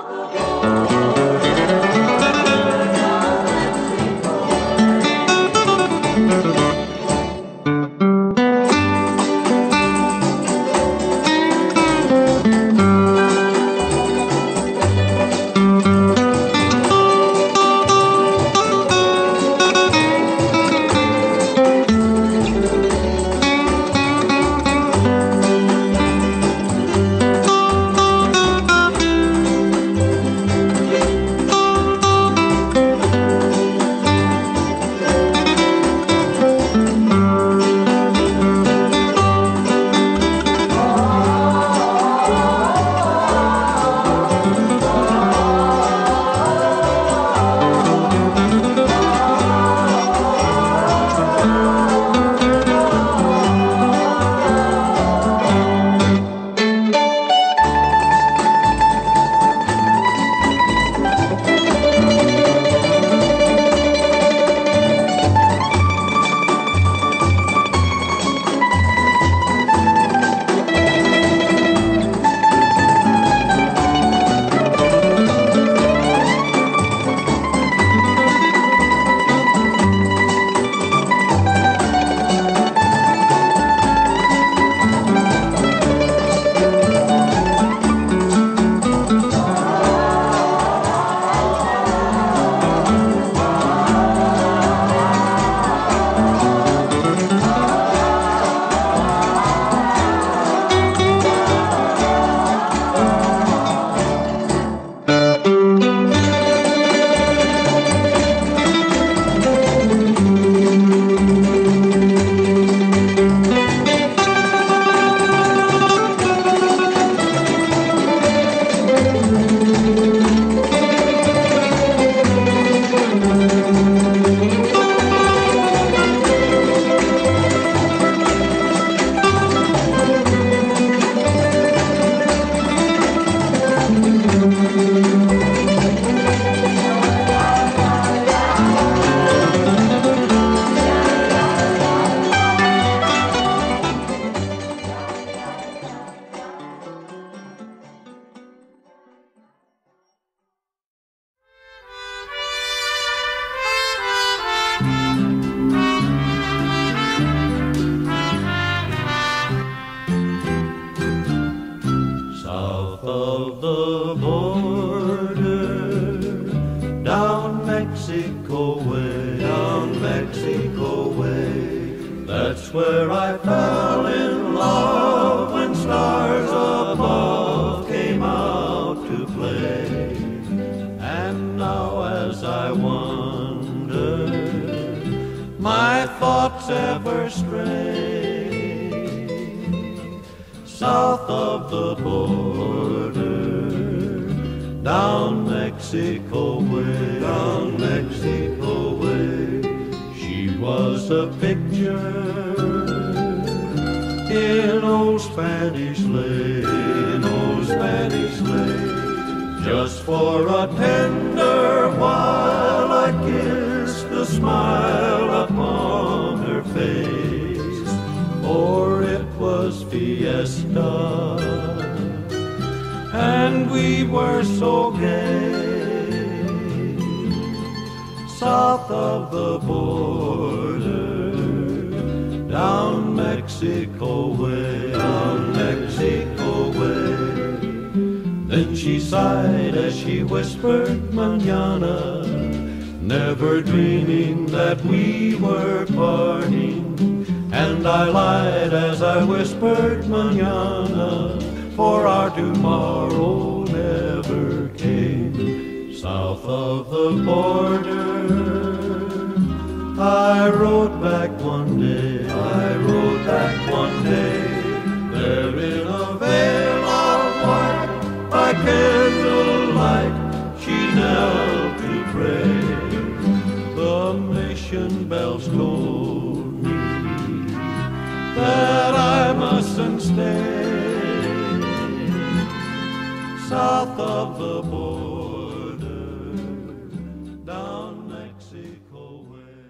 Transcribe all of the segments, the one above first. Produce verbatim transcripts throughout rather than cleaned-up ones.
That's where I fell in love when stars above came out to play. And now as I wonder, my thoughts ever stray south of the border, down Mexico way, down Mexico way. She was a picture in old Spanish lace, in old Spanish lace. Just for a tender while I kissed the smile upon her face, for it was fiesta, and we were so gay. South of the border, down Mexico way, down Mexico way. Then she sighed as she whispered, "Mañana," never dreaming that we were parting. And I lied as I whispered, "Mañana," for our tomorrow never came. South of the border, I rode back one day, I rode back one day, there in a veil of white, by candlelight, she knelt to pray. The mission bells told me that I mustn't stay south of the border, down Mexico way.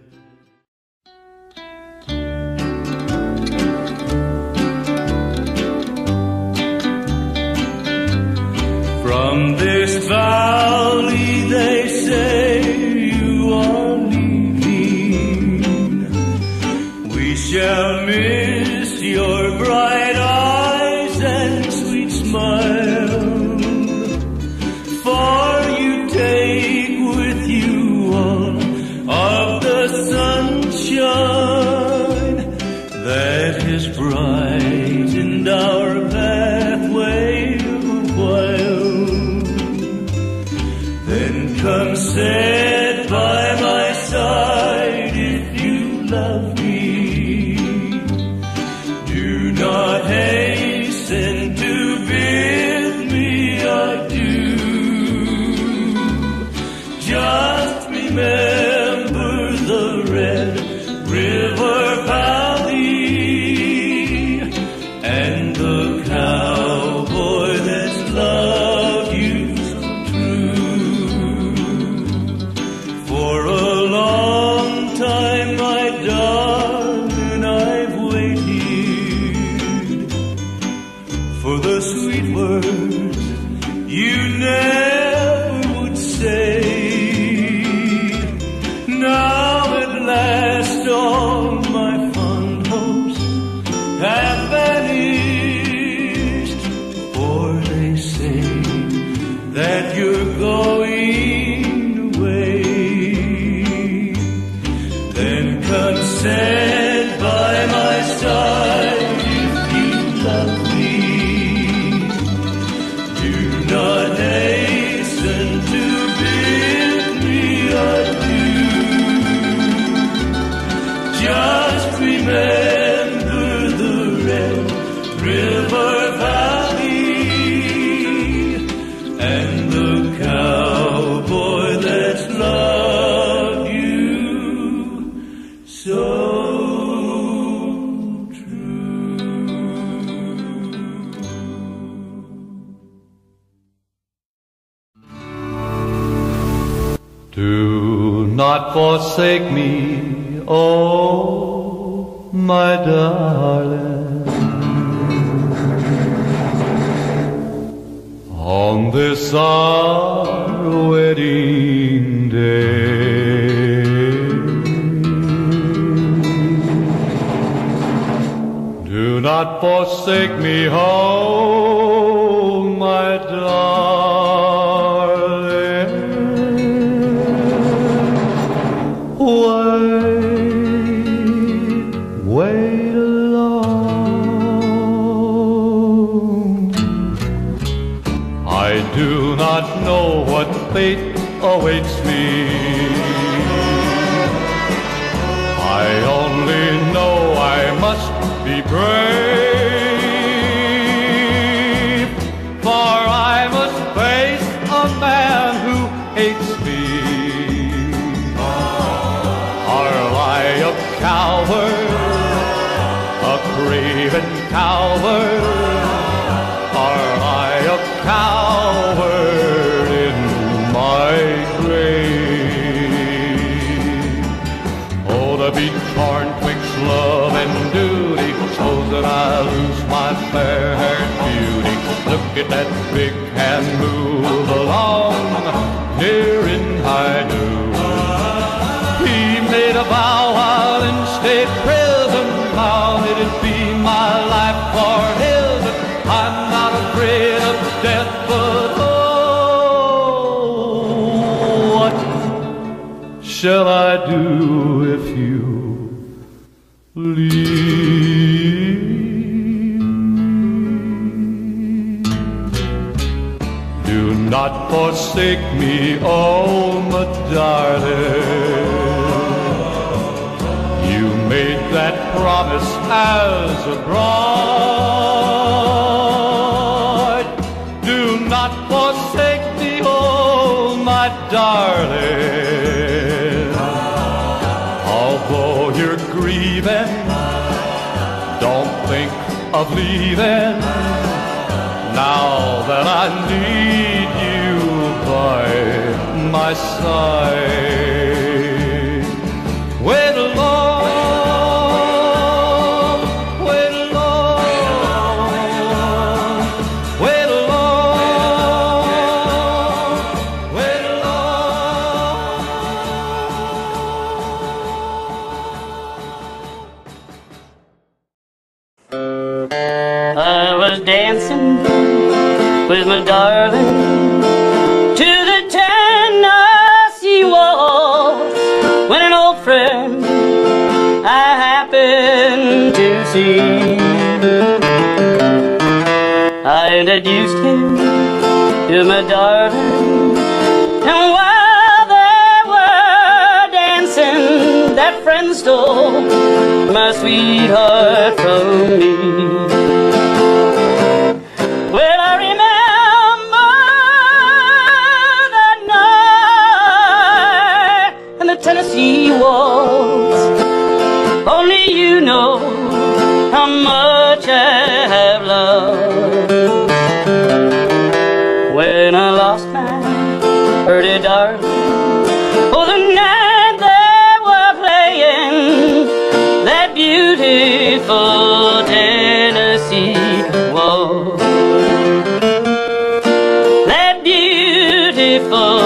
From From this valley they say you are leaving. We shall miss your bright eyes and sweet smile, for you take with you all of the sunshine that has brightened our pathway a while. Then come sit by my side if you love me. Do not hasten to bid me adieu. Just remember the Red River Valley and the cowboy that's loved you so true. For a long time, my darling, I've waited for the sweet words you never would say. Now at last all my fond hopes have vanished, for they say that you're going away. Then come sit by my side if you love me. Do not hasten to bid me adieu. Just remember the Red River Valley and the cowboy that's loved you so true. Do not forsake me, oh, my darling, on this our wedding day. Do not forsake me, oh, my darling. Wait, wait alone. I do not know what fate awaits me. I only know I must be brave, for I must face a man who hates me. Are I a coward, a craven coward? Are I a coward in my grave? Oh, to be torn twixt love and duty, suppose that I lose my fair-haired beauty. Look at that big hand move along here in high noon. He made a vow while in state prison, vowed it'd be my life for his. I'm not afraid of death, but oh, what shall I do if you leave me? Do not forsake me, oh, my darling. You made that promise as a bride. Do not forsake me, oh, my darling. Although you're grieving, don't think of leaving. Now that I need you by my side, wait alone, wait alone, wait alone. with my darling to the Tennessee waltz, when an old friend I happened to see, I introduced him to my darling, and while they were dancing, that friend stole my sweetheart from me. Well, I remember that night in the Tennessee waltz. Only you know how much I have loved. When I lost my pretty darling, oh, the night they were playing that beautiful Tennessee waltz, that beautiful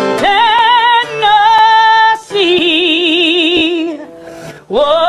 Tennessee waltz.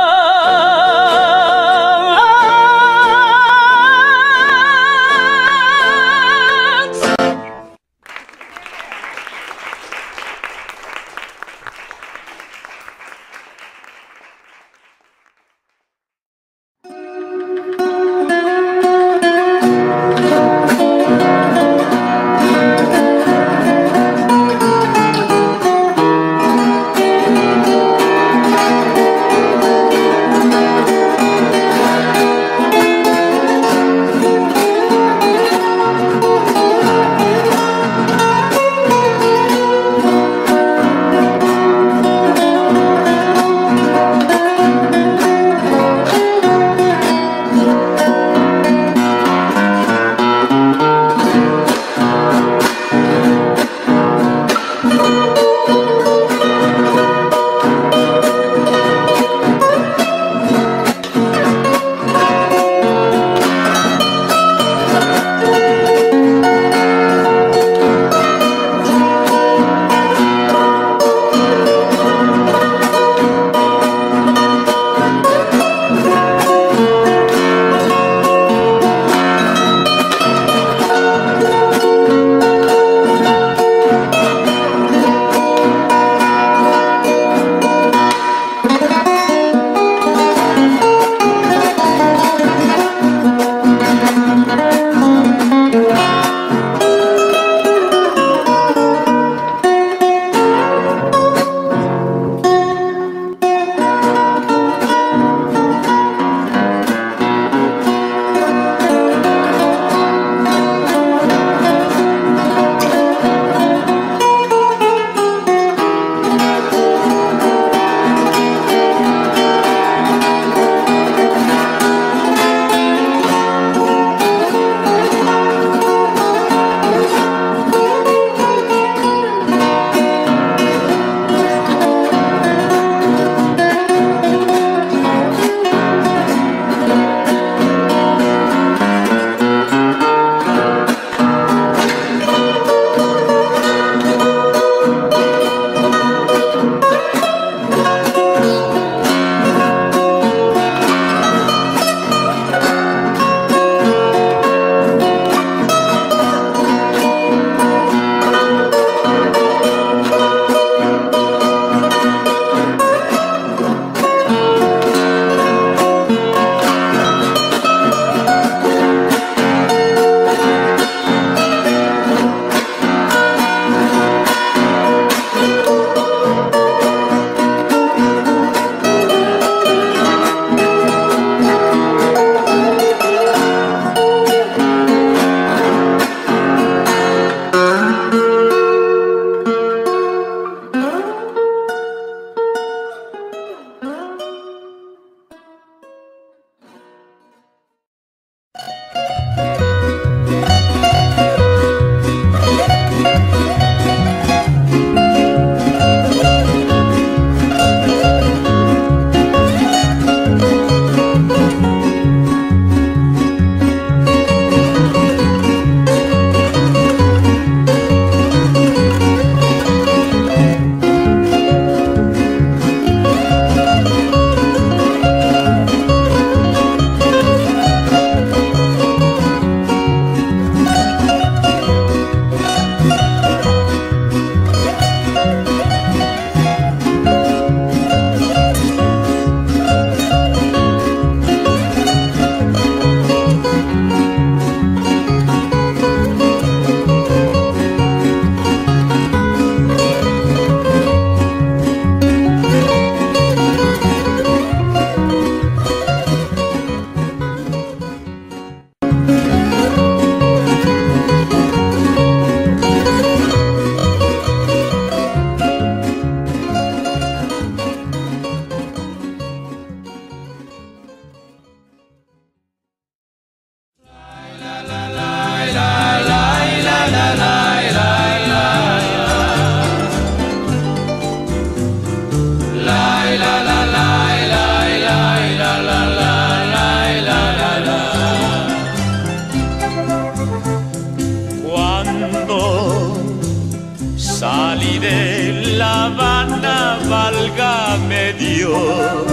salí de La Habana, válgame Dios.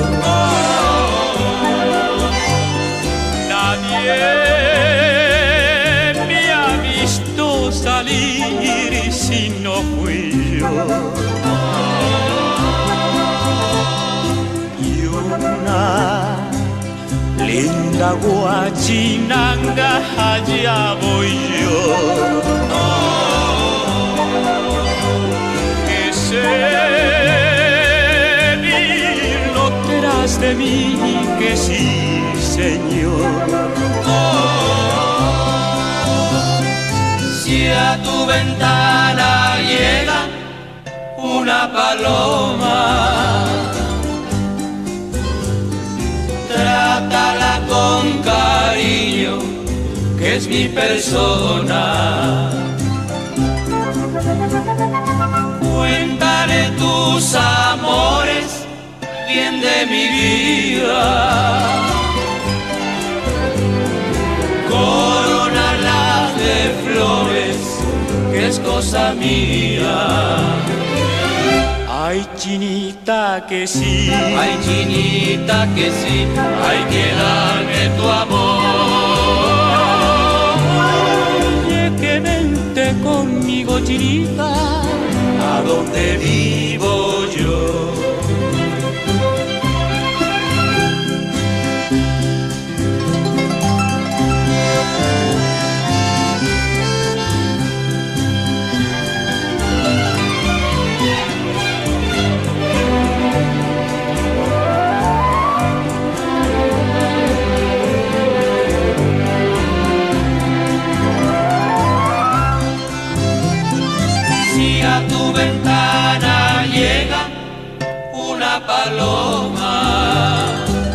Nadie me ha visto salir si no fui yo. Y una linda guachinanga, allá voy yo. Que se vino tras de mí, que sí, señor. Si a tu ventana llega una paloma, trátala con cariño, que es mi persona. Cuéntale tus amores, bien de mi vida. Corónalas de flores, que es cosa mía. Ay, chinita, que sí. Ay, chinita, que sí. Hay que darme tu amor. Oye, que vente conmigo, chinita, a donde vivo yo. Si a tu ventana llega una paloma,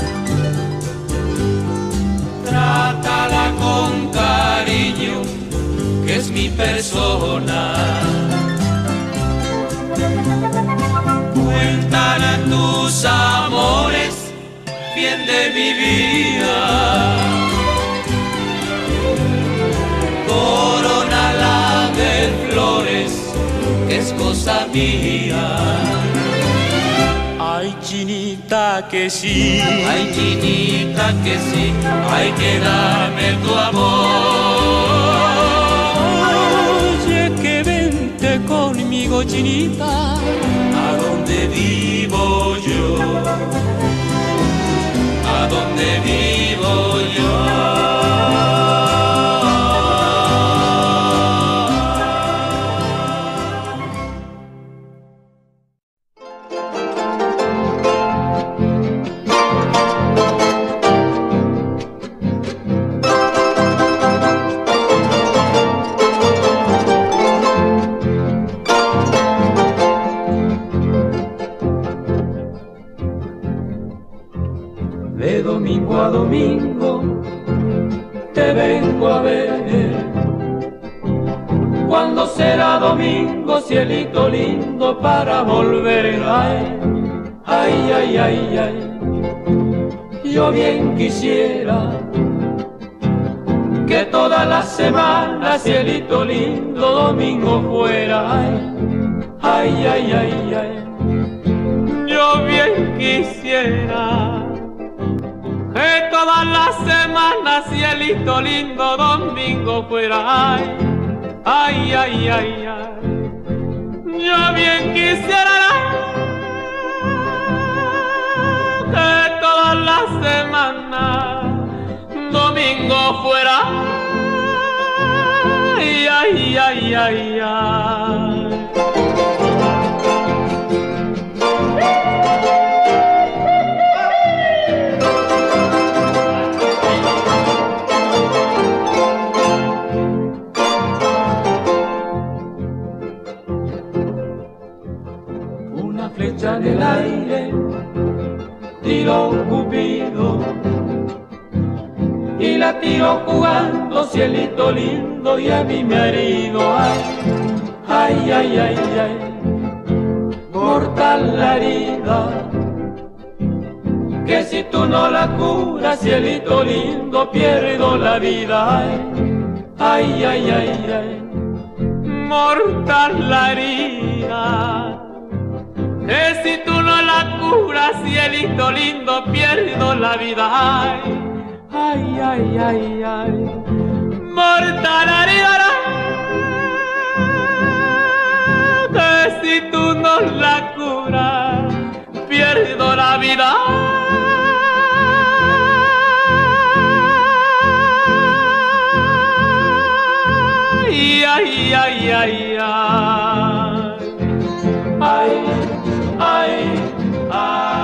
trátala con cariño, que es mi persona. Cuéntale tus amores, bien de mi vida. Corónala de flores, que es cosa mía. ay, chinita, que sí. Ay, chinita, que sí. Hay que darme tu amor. Oye, que vente conmigo, chinita, a donde vivo yo. A donde vivo yo. De domingo a domingo te vengo a ver. ¿Cuándo será domingo, cielito lindo, para volver? Ay, ay, ay, ay, ay. Yo bien quisiera que toda la semana, cielito lindo, domingo fuera. Ay, ay, ay, ay, ay. yo bien quisiera que todas las semanas, cielito lindo, domingo fuera. Ay, ay, ay, ay, ay. Yo bien quisiera que todas las semanas, domingo fuera. Ay, ay, ay, ay, ay. Flecha en el aire, tiró Cupido, y la tiró jugando, cielito lindo, y a mí me ha herido. Ay, ay, ay, ay, ay, mortal la herida, que si tú no la curas, cielito lindo, pierdo la vida. Ay, ay, ay, ay, ay. mortal la herida, que si tú no la curas, cielito lindo, pierdo la vida. Ay, ay, ay, ay, ay, mortal la herida, que si tú no la curas, pierdo la vida. Ay, ay, ay, ay, ay, ay, ay, ay.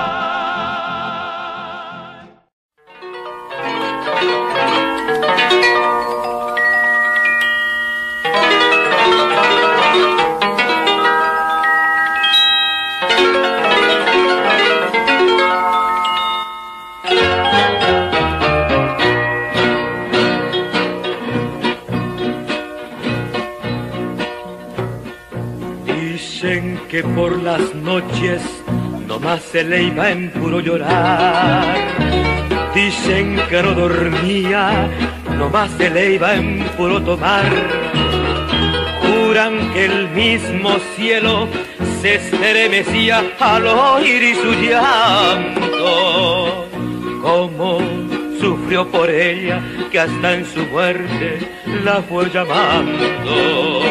Dicen que por las noches nomás se le iba en puro llorar. Dicen que no dormía, nomás se le iba en puro tomar. Juran que el mismo cielo se estremecía al oír su llanto. Cómo sufrió por ella, que hasta en su muerte la fue llamando.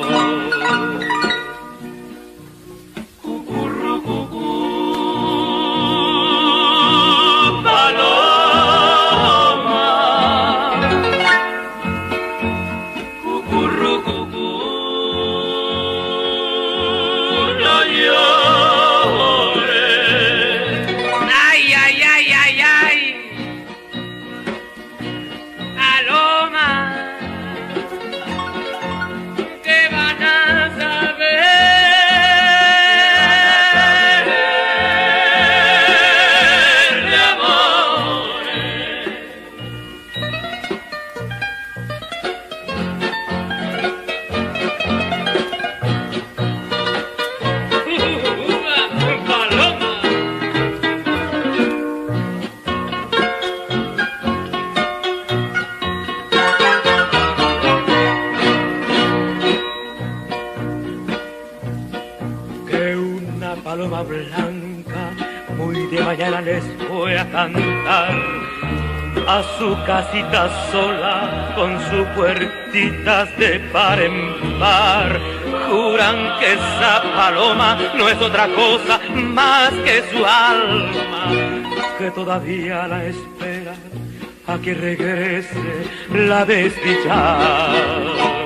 Paloma blanca, muy de mañana les voy a cantar a su casita sola, con sus puertitas de par en par. Juran que esa paloma no es otra cosa más que su alma, que todavía la espera a que regrese la desdichada.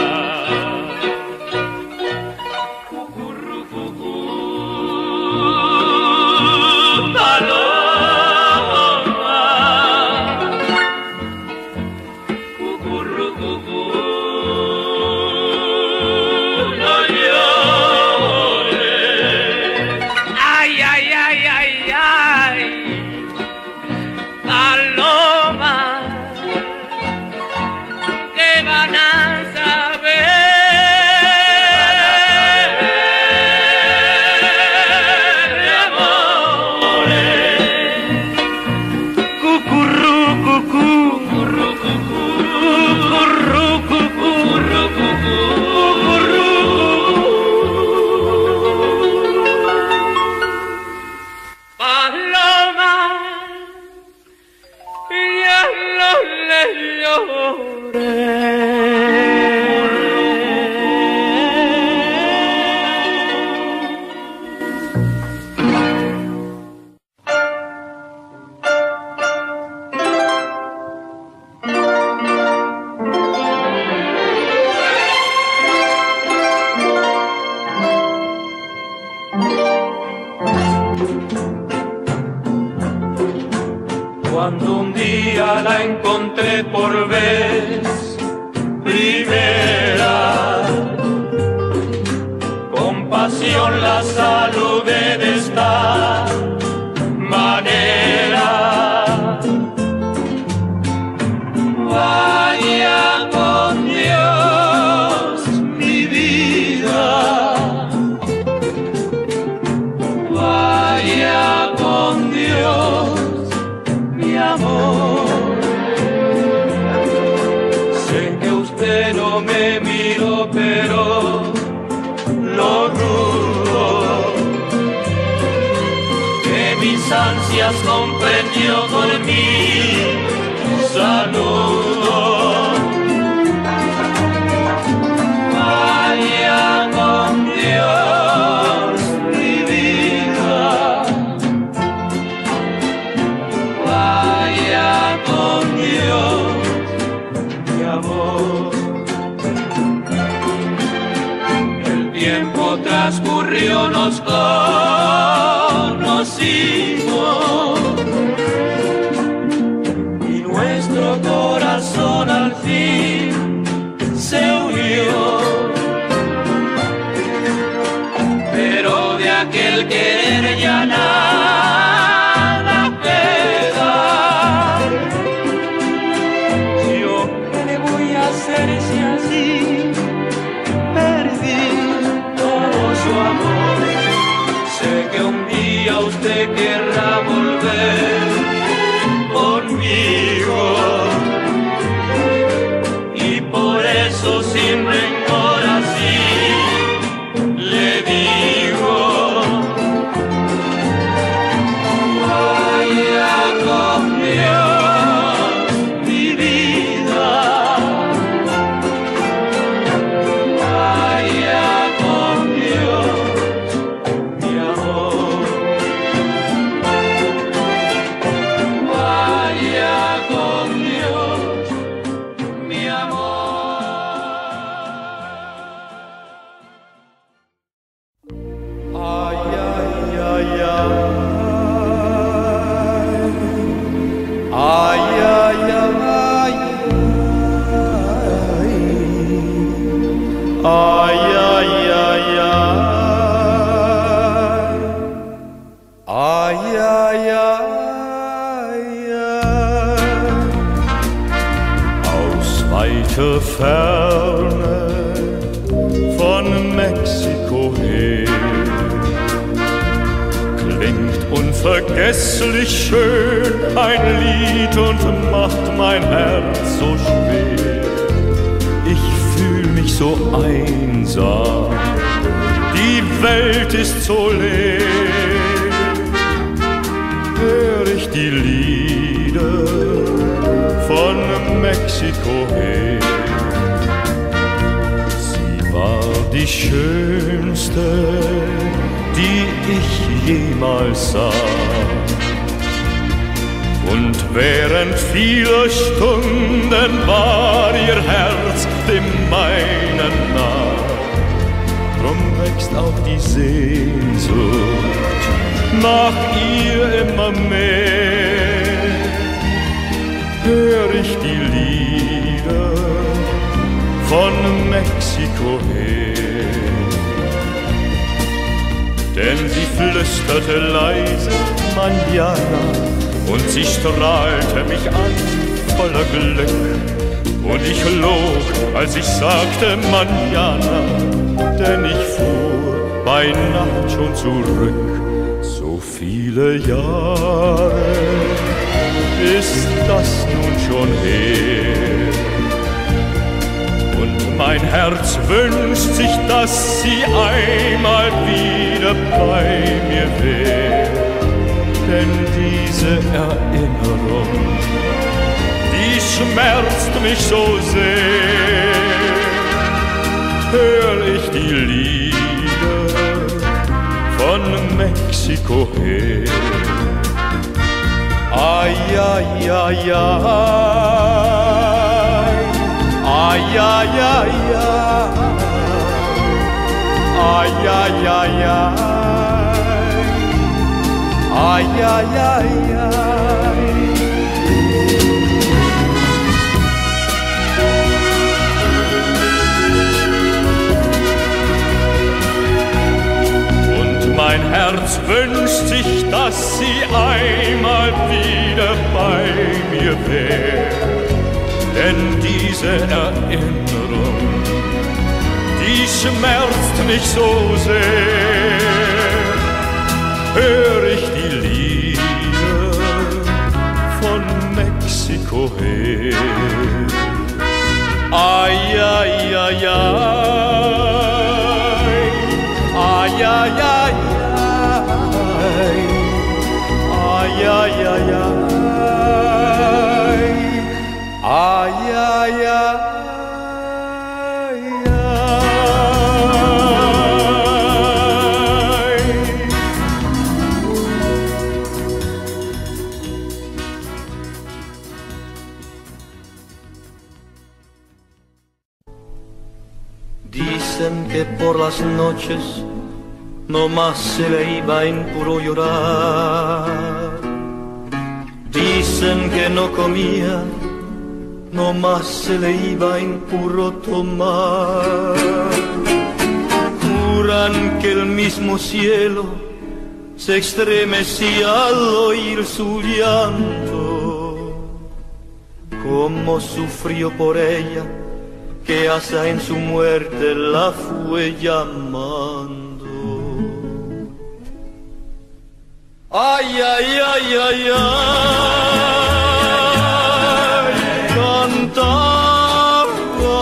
Cuando un día la encontré por vez primera, con pasión la saludé de esta manera. Vaya con Dios mi vida, vaya con Dios mi amor. Sé que usted no me miró tiempo, pero lo dudo. Que mis ansias comprendió con mi saludo. Vaya con Dios mi vida, vaya con Dios mi amor. El tiempo transcurrió, nos conocimos y nuestro corazón al fin se unió. Pero de aquel querer ya nada queda. Yo qué le voy a hacer si así perdí todo su amor. Sé que un día usted querrá volver conmigo y por eso sin rencor así le digo, vaya con Dios mi vida, vaya con Dios mi amor, vaya con Dios mi amor. Ay, ay, ay, ay. Ay, ay, ay. Ay, ay, ay, ay. Ay, ay, ay, ay. Aus weiter Ferne von Mexiko her klingt unvergesslich schön ein Lied und macht mein Herz so schwer. Ich fühl mich so einsam, die Welt ist so leer. Hör ich die Lieder von Mexiko her. Sie war die schönste, die ich jemals sah. Und während vieler Stunden war ihr Herz dem meinen nah. Drum wächst auch die Sehnsucht nach ihr immer mehr. Hör ich die Lieder von Mexiko her. Denn sie flüsterte leise Manana und sie strahlte mich an voller Glück. Und ich log, als ich sagte Manana, denn ich fuhr bei Nacht schon zurück. So viele Jahre ist das nun schon her. Und mein Herz wünscht sich, dass sie einmal wieder bei mir wär. Denn diese Erinnerung, die schmerzt mich so sehr. Hör ich die Lieder von Mexiko her. Ay, ay, ay, ay. Ay, ay, ay, ay. Ay, ay, ay, ay. Ay, ay, ay, ay. Und mein Herz wünscht sich, dass sie einmal wieder bei mir wär. Denn diese Erinnerung, die schmerzt mich so sehr. Hör ich die Lieder von Mexiko her. Ay, ay, ay, ay. Dicen que por las noches no más se le iba en puro llorar. Dicen que no comía, no más se le iba en puro tomar. Juran que el mismo cielo se estremecía al oír su llanto. Cómo sufrió por ella, que hasta en su muerte la fue llamando. Ay, ay, ay, ay, ay, cantaba.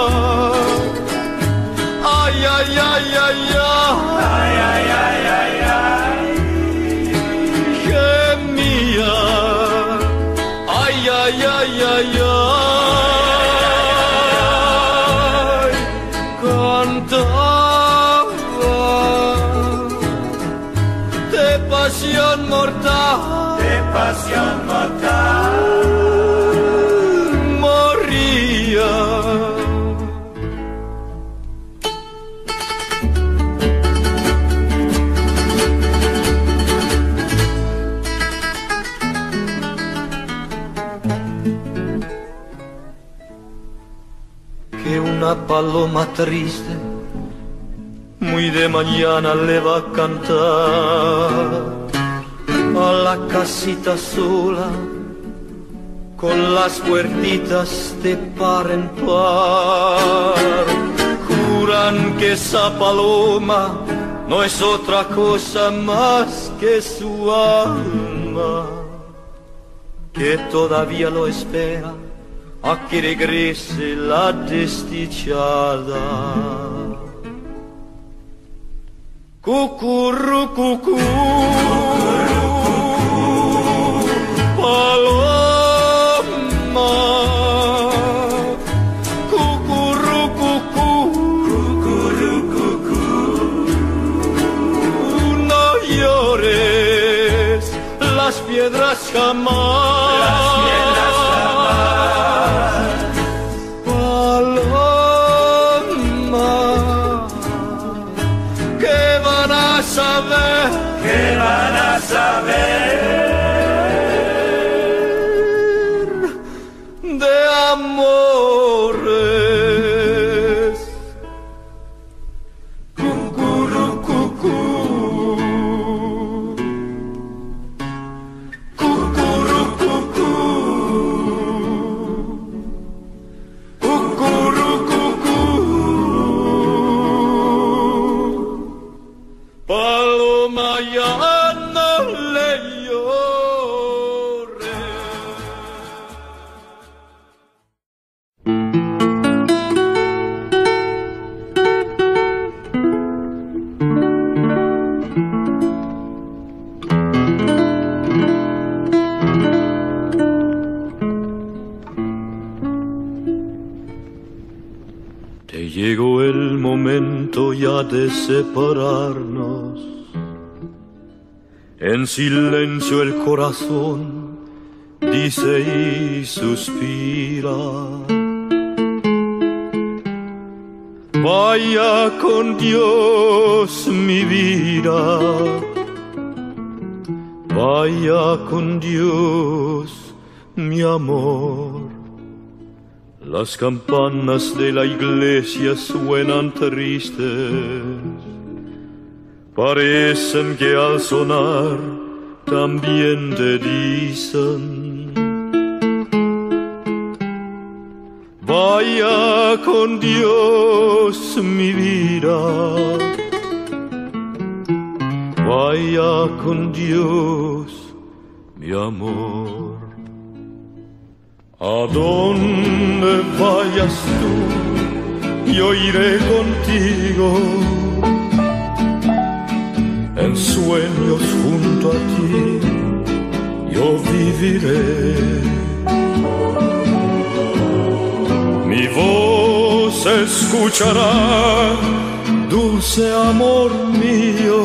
Ay, ay, ay, ay, ay, ay, ay, ay, ay, gemía. Ay, ay, ay, ay, ay. Pasión mortal, de pasión mortal, moría. Que una paloma triste muy de mañana le va a cantar a la casita sola con las puertitas de par en par. Juran que esa paloma no es otra cosa más que su alma, que todavía lo espera a que regrese la desdichada. Cucurru, cucú, paloma. Cucurru, cucú, cucurru, cucú. No llores, las piedras jamás. Las piedras jamás. Paloma. Saber, ¿qué van a saber de amores? Cucurú, cucú, cucurú, cucú, cucurú, cucú. Paloma ya no le llore. Te llegó el momento ya de separarnos. En silencio el corazón dice y suspira. Vaya con Dios mi vida, vaya con Dios mi amor. Las campanas de la iglesia suenan tristes, parecen que al sonar también te dicen: vaya con Dios mi vida, vaya con Dios mi amor. A donde vayas tú, yo iré contigo. En sueños junto a ti yo viviré. Mi voz se escuchará, dulce amor mío,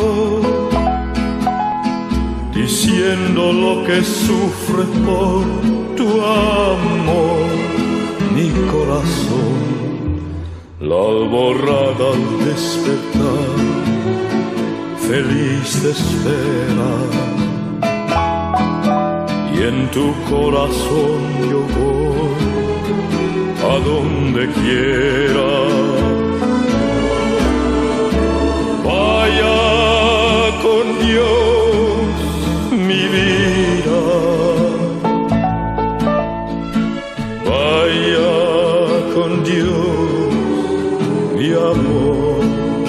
diciendo lo que sufre por tu amor mi corazón. La alborada al despertar, feliz te espera, y en tu corazón yo voy a donde quiera. Vaya con Dios mi vida, vaya con Dios mi amor.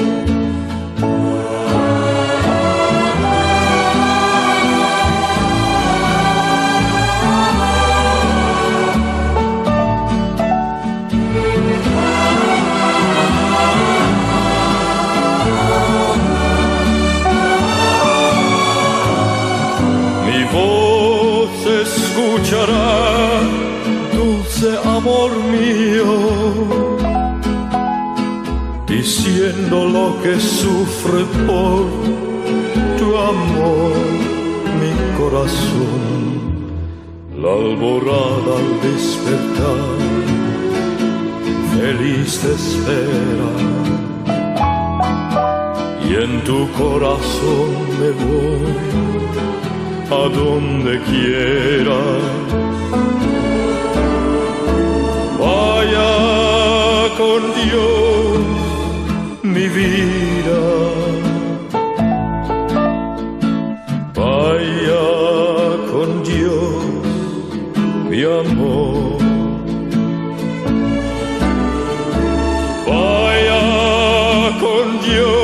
Mi voz escuchará, dulce amor mío, diciendo lo que sufre por tu amor mi corazón. La alborada al despertar, feliz te espera, y en tu corazón me voy a donde quiera. Vaya con Dios mi vida, vaya con Dios mi amor, vaya con Dios